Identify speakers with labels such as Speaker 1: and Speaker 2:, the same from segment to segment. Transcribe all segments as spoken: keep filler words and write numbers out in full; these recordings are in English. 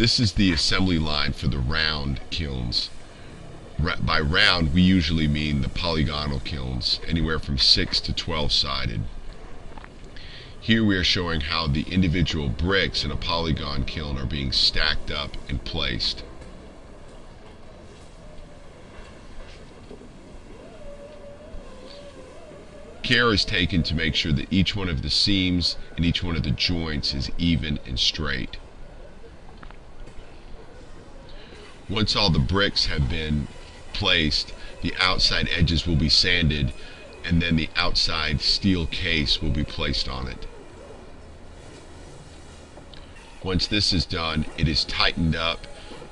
Speaker 1: This is the assembly line for the round kilns. By round, we usually mean the polygonal kilns, anywhere from six to twelve sided. Here we are showing how the individual bricks in a polygon kiln are being stacked up and placed. Care is taken to make sure that each one of the seams and each one of the joints is even and straight. Once all the bricks have been placed, the outside edges will be sanded, and then the outside steel case will be placed on it. Once this is done, it is tightened up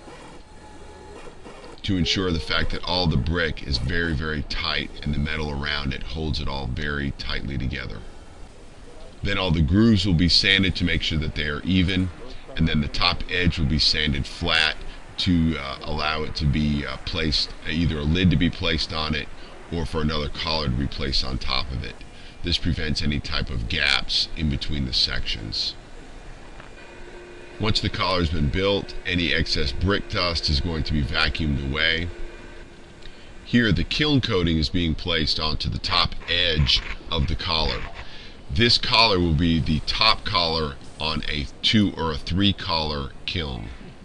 Speaker 1: to ensure the fact that all the brick is very, very tight and the metal around it holds it all very tightly together. Then all the grooves will be sanded to make sure that they are even, and then the top edge will be sanded flat to uh, allow it to be uh, placed, either a lid to be placed on it or for another collar to be placed on top of it. This prevents any type of gaps in between the sections. Once the collar has been built, any excess brick dust is going to be vacuumed away. Here the kiln coating is being placed onto the top edge of the collar. This collar will be the top collar on a two or a three collar kiln.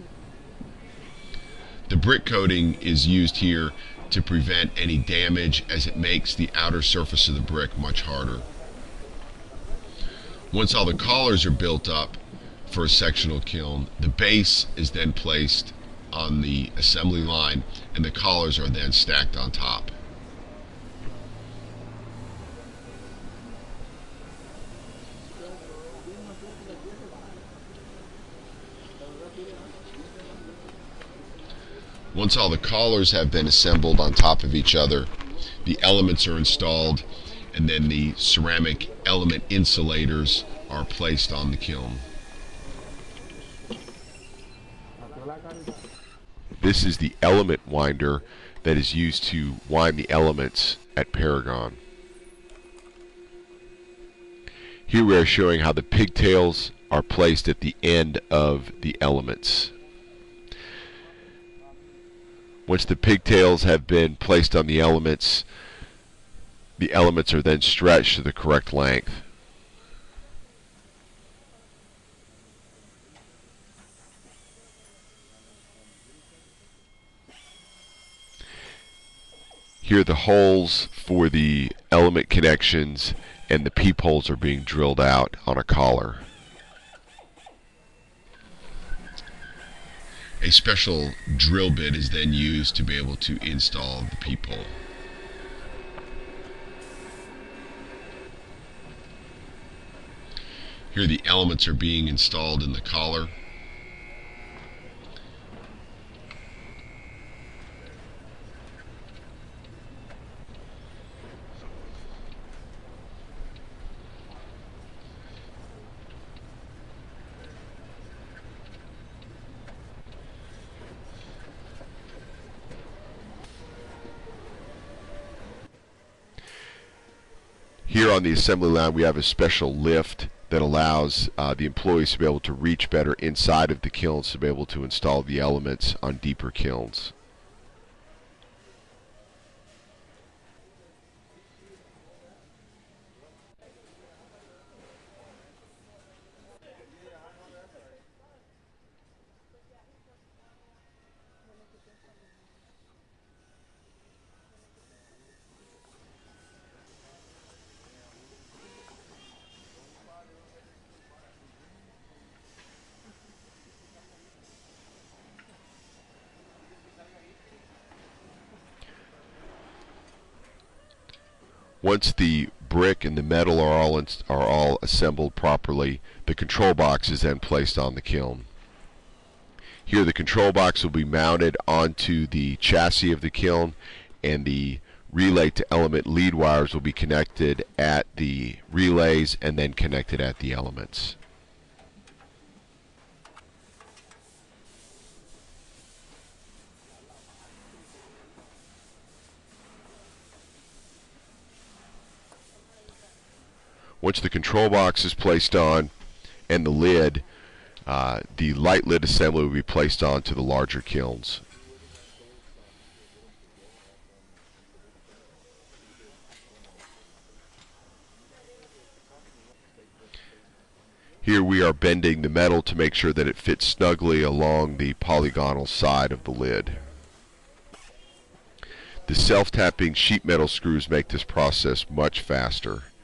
Speaker 1: The brick coating is used here to prevent any damage, as it makes the outer surface of the brick much harder. Once all the collars are built up for a sectional kiln, the base is then placed on the assembly line and the collars are then stacked on top. Once all the collars have been assembled on top of each other, the elements are installed, and then the ceramic element insulators are placed on the kiln. This is the element winder that is used to wind the elements at Paragon. Here we are showing how the pigtails are placed at the end of the elements. Once the pigtails have been placed on the elements, the elements are then stretched to the correct length. Here the holes for the element connections and the peepholes are being drilled out on a collar. A special drill bit is then used to be able to install the peephole. Here the elements are being installed in the collar. Here on the assembly line we have a special lift that allows uh, the employees to be able to reach better inside of the kilns to be able to install the elements on deeper kilns. Once the brick and the metal are all in, are all assembled properly, the control box is then placed on the kiln. Here the control box will be mounted onto the chassis of the kiln, and the relay to element lead wires will be connected at the relays and then connected at the elements. Once the control box is placed on and the lid,
Speaker 2: Uh, the light lid assembly will be placed onto the larger kilns. Here we are bending the metal to make sure that it fits snugly along the polygonal side of the lid. The self-tapping sheet metal screws make this process much faster.